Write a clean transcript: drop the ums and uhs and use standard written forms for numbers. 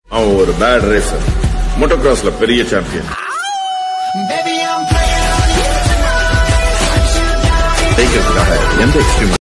அவன் ஒரு bad racer, மோட்டோகிராஸ்ல பெரிய சாம்பியன். ஜெயிக்கிறதுக்காக எந்த எக்ஸ்ட்ரீம்